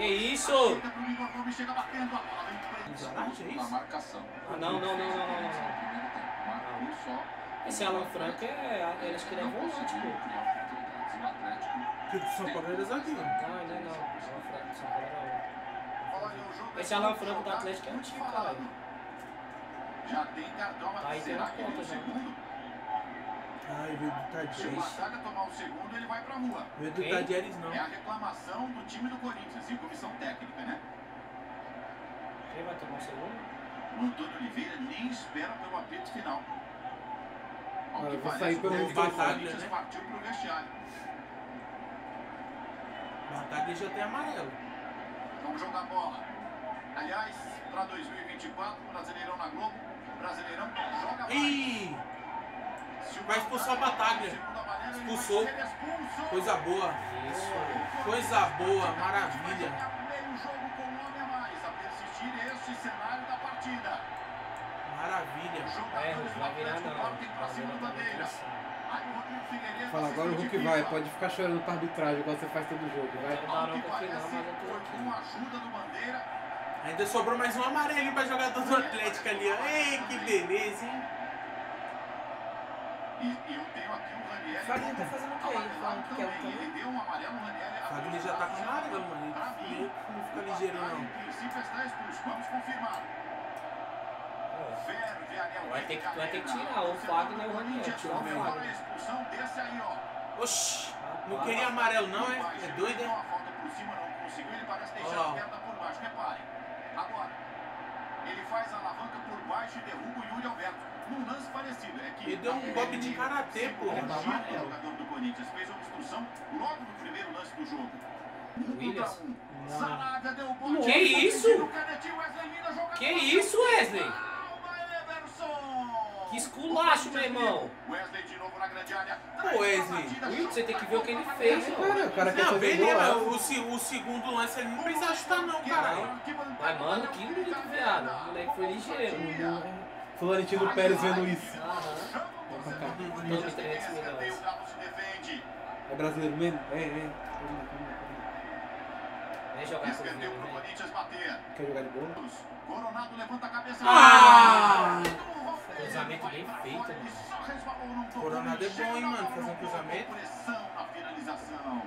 Que isso? Não. Esse Alan Franco eles queriam volante, pô. Que do São Paulo era zagueiro. Não. Alan Franco do São Paulo era outro. Esse Alan Franco do Atlético é antigo, caralho. Já tem cartão, mas Aí tem será uma que conta no já. segundo? Ai, veio do Se o Tadieres. Batalha tomar o segundo, ele vai pra rua. Veio do Tadieres, não. É a reclamação do time do Corinthians e comissão técnica, né? Quem vai tomar o segundo? O Antônio Oliveira nem espera pelo apito final. Ao que vai parece, sair o pelo técnico do Batalha, Corinthians né? partiu pro vestiário. Batalha já tem amarelo. Vamos jogar bola. Aliás, para 2024, Brasileirão na Globo, Brasileirão joga mais. Ih! Vai expulsar o Bataglia. Expulsou. Coisa boa. Isso. Coisa boa, maravilha. Meio jogo com um homem a mais a persistir este cenário da partida. Maravilha. Jogadores do Vai virar Atlético não. partem pra cima do Bandeira. Aí o Rodrigo Figueiredo Fala, agora o Hulk vai, pode ficar chorando pra arbitragem, igual você faz todo jogo, vai. Não dá não pra final, mas eu tô aqui. Com a ajuda do Bandeira. Ainda sobrou mais um amarelinho pra jogador do Atlético ali, ó. Ei, que beleza, hein? E eu tenho aqui o Ranieri. Fagner tá fazendo o quê aí? Falando que quer o também. Ele deu um amarelo, o Ranieri. Fagner já tá com amarelo, mano. Pra mim, Não fica ligeiro, não. Em princípio está expulso. Vamos confirmar. Vai ter que tirar o Fagner e o Ranieri. Tirar o Fagner. Expulsão desse aí, ó. Oxi, não queria amarelo não, é doido, Deu hein? uma falta por cima, não conseguiu. Ele parece deixar Olha lá. a perna por baixo. Reparem. Agora, ele faz a alavanca por baixo e derruba o Yuri Alberto. Num lance parecido. É que Ele deu um golpe de karatê, pô. o jogador do Corinthians fez uma obstrução logo no primeiro lance do jogo. Williams? Sarabia deu o bote. Que isso? Canetinho, Wesley Lina jogando. Que isso, Wesley? Calma, Everson. Que esculacho, meu irmão. Wesley de novo na grande área. Pô, Wesley. Will, você tem que ver o que ele fez, mano. O cara quer Não, fazer gol beleza, lá. o segundo lance ele não precisa chutar não, caralho. Mas, mano, que lindo, viado. O moleque foi ligeiro. Florentino Pérez vendo isso. Aham. Corinthians tem que 300 milhões. receber, o Galo se defende. É brasileiro mesmo? É. Vem jogar com o Escanteio pro Will, Corinthians bater. Quer jogar de bola? Coronado levanta a cabeça. Ah! Cruzamento bem feito, mano. Coronado é bom, hein, mano, fazer um cruzamento. Pressão na finalização.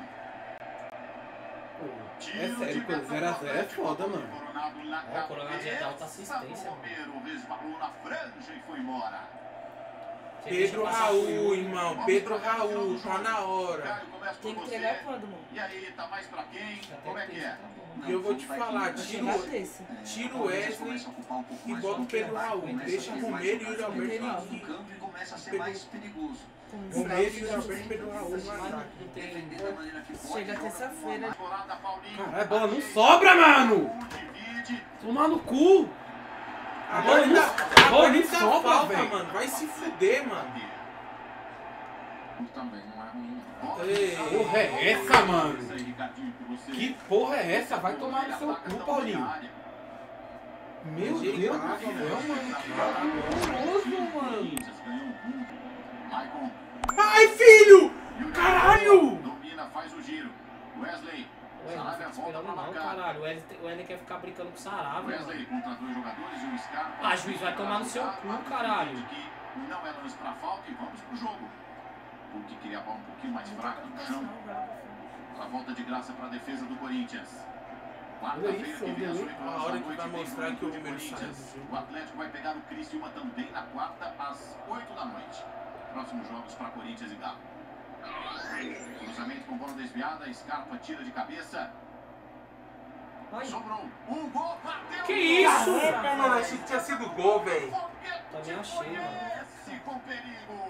É sério, 0x0 é foda, mano. O Coronado já dá alta assistência, mano. Romero resbalou na franja e foi embora. Você deixa Pedro passar Raul, por- irmão, Pedro Raul, tá na hora. Caio, começa Tem por que você. entregar quando, mano? E aí, tá mais pra quem? Já Como é tem que é? tá bom. E eu vou te falar, tira Chegar o Wesley e bota o Pedro Raul. Deixa o Romero e o Yuri Alberto aqui. campo e começa a ser mais perigoso. Romero e o Yuri Alberto e Pedro Raul no ataque. Não tem... Defender da maneira que pode. Chega terça-feira. Temporada, Paulinho. Caralho, a bola não sobra, mano! Divide. Tomar no cu! Agora bola agora não tá sobra, falta, velho. mano. Vai se fuder, mano. Também não é ruim. Ei, Porra é essa, mano? Isso aí, Ricardinho, pra você. Que porra é essa? Vai tomar no seu cu, Paulinho. Meu Deus do céu, mano. Que horroroso, mano. Maicon. ai, filho! Caralho! Domina, faz o giro. Wesley. Ué, não Sarabia fica volta esperando pra não, marcar. caralho. O Wesley quer ficar brincando com o Sarabia, mano. Wesley contra dois jogadores e um Scarpa. Ah, juiz, vai tomar no seu cu, caralho. Que não é lance pra falta e vamos pro jogo. Porque queria a bola um pouquinho mais fraca no chão. A volta de graça para a defesa do Corinthians. Quarta-feira que vem às 8 A horas hora da que noite vai tem mostrar que o de número sai do Corinthians. jogo. O Atlético vai pegar o Criciúma também na quarta às 8 da noite. Próximos jogos para Corinthians e Galo. Cruzamento com bola desviada, Scarpa tira de cabeça. Ai. Sobrou um gol, bateu. Que isso? Caraca, mano, achei que tinha sido gol, velho. Também achei, mano. Esse com perigo.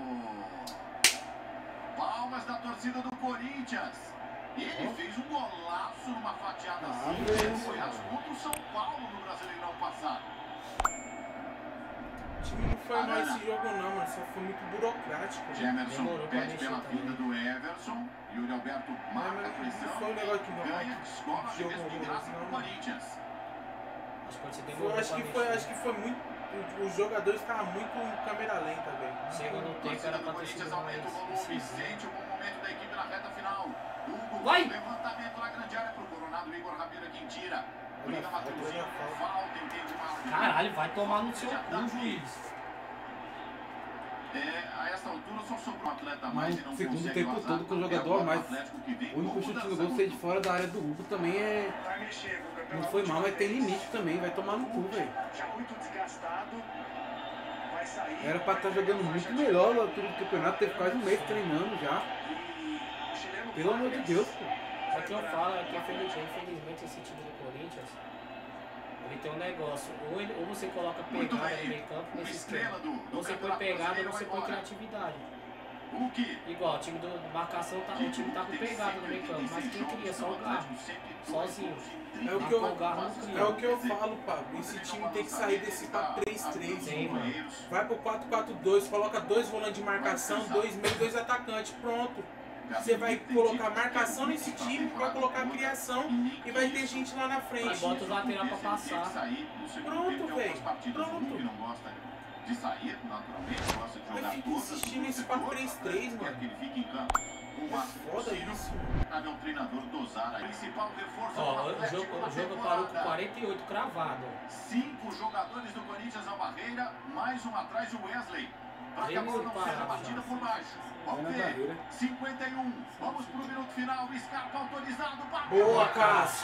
Palmas da torcida do Corinthians. Ele fez um golaço numa fatiada assim. Foi as contra o São Paulo no Brasileirão passado. O time não foi mal esse jogo não, mano. Só foi muito burocrático. Gemerson Demorou pra pede mexer pela também. vinda do Everson. Yuri Alberto marca a Não pressão. foi um negócio que não. Ganha, descola, Jogo arremesso de graça pro não. Corinthians. Acho que pode ser Foi, demorou acho, que pra foi, mexer. acho que foi muito. Os jogadores estavam muito em câmera lenta, velho. Segundo tempo Torcida era do pra ter Corinthians sido aumenta o mais... volume, sente o bom momento da equipe na reta final. Hugo, Vai. levantamento na grande área pro Coronado. Igor Ramiro quem tira. Briga Matheusinho. Falta, entende o árbitro. Caralho, vai tomar no seu cu, juiz. A essa altura só sobrou um atleta a Mas mais e não segundo consegue tempo vazar. todo com o É jogador, agora mas Atlético que vem o único com chute mudança no gol no ser de fora da área do Hugo também é. Não foi mal, mas tem limite também, vai tomar no cu, velho. Já muito desgastado. Vai sair. Era pra estar jogando muito melhor na altura do campeonato, teve quase um mês treinando já. Pelo amor de Deus, pô. É que eu falo, é que infelizmente esse time do Corinthians, ele tem um negócio, ou você coloca Muito pegada bem. no meio campo nesse esquema. Estrela do Ou você põe Campeonato pegada ou Brasileiro você vai põe embora. criatividade. Hulk. Igual, o time do marcação, o time tá com pegada no meio campo, mas quem cria? Só o Garro. Sozinho. É o que eu, O Garro não cria. é o que eu falo, Pablo. Esse time tem que sair desse 4-3-3, Sim, mano. mano. Vai pro 4-4-2, coloca 2 volantes de marcação, 2 meios, 2 atacantes, pronto. Você vai colocar marcação nesse time, vai colocar criação e vai ter gente lá na E frente. bota os lateral pra passar. Pronto, velho. Pronto. Não gosta de sair, naturalmente, gosta de jogar Mas fica todas insistindo nesse as setores, 4-3-3, quer mano. que ele fique em campo com o É máximo foda possível. isso. Cabe ao treinador dosar a principal reforço do Ó, o Atlético na jogo parou com temporada. 48 cravado. 5 jogadores do Corinthians ao barreira, mais um atrás o Wesley. Para que a bola não seja batida por baixo. Vamos ver. 51. Vamos pro minuto final. Scarpa autorizado. Boa, Cássio.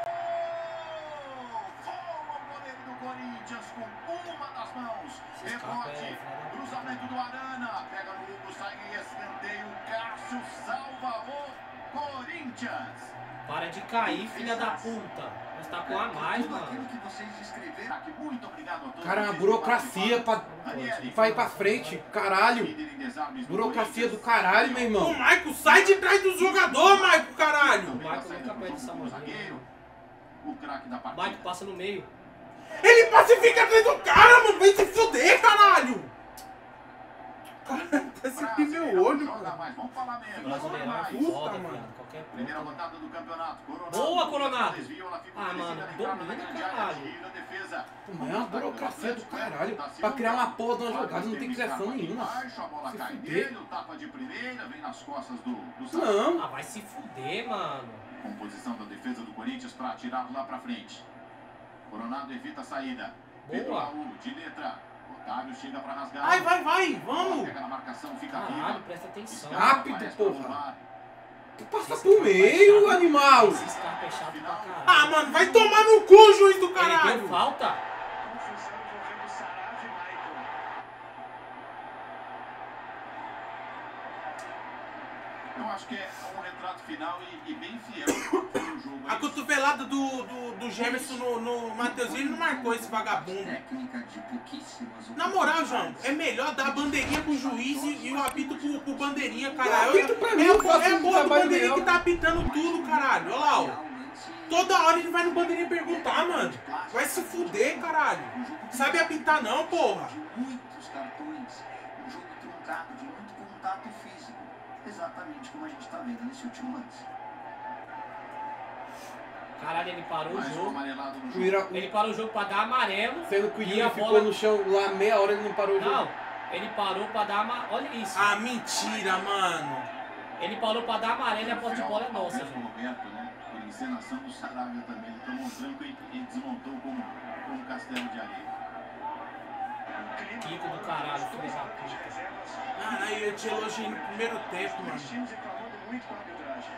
Voa o goleiro do Corinthians com uma das mãos. Scarpa Rebote. é Cruzamento do Arana. Pega no Hugo, sai em escanteio. Cássio salva o Corinthians. Para de cair, filha da puta. Nós tá com a mais, Tudo aquilo mano. que vocês descreveram. Aqui, muito obrigado a todos. Cara, é uma vocês burocracia pra vai pra frente, caralho. Líder em desarmes do Burocracia do Corinthians. caralho, meu Ô, irmão. Maico, sai de trás do jogador, Maico, caralho. O Michael nunca perde essa mão. Zagueiro, o craque da partida. Michael passa no meio. Ele pacifica atrás do cara, mano. Vai se fuder, caralho. Cara, tá se meu olho, Joga mano. mais, vamos falar menos. Brasileirão é Mais. Puta, foda, mano. viado. Qualquer Primeira puta. rodada do campeonato. Coronado. Boa, Coronado. Desvio, ela fica Ah, oferecida mano, na entrada domina, da grande área, caralho. tira a defesa. Pô, mas é uma burocracia do caralho. Pra criar uma porra de uma jogada não tem criação nenhuma. Baixo, a bola Se cai fuder. dele, o tapa de primeira, vem nas costas do Não. Ah, vai se fuder, mano. Composição da defesa do Corinthians para atirar lá para frente. Coronado evita a saída. Pedro Boa. Raul, de letra. Otávio chega para rasgar. Vai, Bola vamos. pega na marcação, fica Caralho, viva. presta atenção. Rápido, Aparece pra porra. roubar. Tu passa pro meio, animal. Esse Scarpa é chato pra caralho. Ah, mano, vai tomar no cu, juiz do Ele deu caralho. falta? Confusão envolvendo Sarave e Michael. Eu acho que é um retrato final e bem fiel no jogo. A cotovelada do Gemerson no Matheusinho, ele não marcou esse vagabundo. Técnica de pouquíssimas Na moral, João, é melhor dar a bandeirinha pro juiz e o apito pro bandeirinha, O caralho. apito pra mim, É eu faço a um porra do trabalho bandeirinha que melhor. tá apitando tudo, caralho. Olha lá, ó. Toda hora ele vai no bandeirinha perguntar, mano. Vai se fuder, caralho. Sabe apitar não, porra. De muitos cartões, um jogo truncado, de muito contato físico. Exatamente como a gente está vendo nesse último lance. Caralho, ele parou o Mais um jogo. amarelado no O jogo. Ira- Ele parou o jogo pra dar amarelo. Sendo que o E Yuri a ficou bola- no chão lá meia hora e não parou o jogo. Não, ele parou pra dar amarelo. Olha isso. Ah, mentira, mano. Ele parou pra dar amarelo e a posse de bola é nossa, Alberto gente. Roberto, né? Por encenação do Saravia também. Ele tomou um tranco e desmontou como um castelo de areia. Kiko do caralho, filho da puta. Caralho, eu te elogiei no primeiro tempo, Os mano. times reclamando muito com a arbitragem.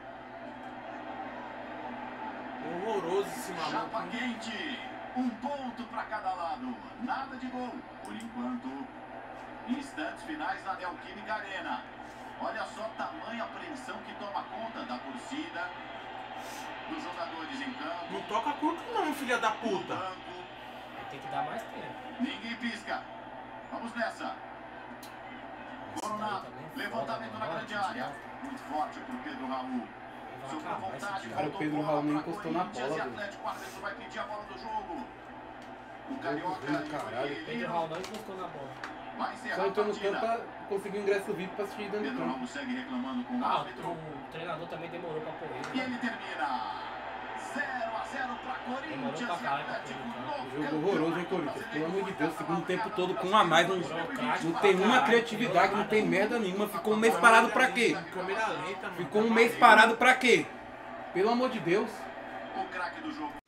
Horroroso esse Chapa maluco. quente. Um ponto para cada lado. Nada de gol. Por enquanto, instantes finais na Neoquímica Arena. Olha só tamanha apreensão que toma conta da torcida, dos jogadores em campo, Não toca curto não, filha da do puta. banco. Tem que dar mais tempo. Ninguém pisca. Vamos nessa. Coronado. Levantamento na grande área. Muito forte pro Pedro Raul. Sobrou vontade, Cara, o faltou Pedro bola Raul nem pra encostou na Corinthians bola, e velho. Atlético, o árbitro vai pedir a bola do jogo. O Carioca ruim, caralho. e o Pedro Raul não encostou na bola. vai encerrar Só a entrou no partida. campo pra conseguir um ingresso VIP pra assistir dentro do Pedro campo. Raul segue reclamando com o Ah, árbitro. o treinador também demorou pra pôr E ele. ele termina 0-0 para Corinthians. chute pra caralho pra Atlético aquele Jogo horroroso, hein, Corinthians? Pelo amor de Deus, segundo tempo todo com um a mais, não tem uma criatividade, não tem merda nenhuma. Ficou um mês parado pra quê? Câmera lenta, mano. Ficou um mês parado pra quê? Pelo amor de Deus. O craque do jogo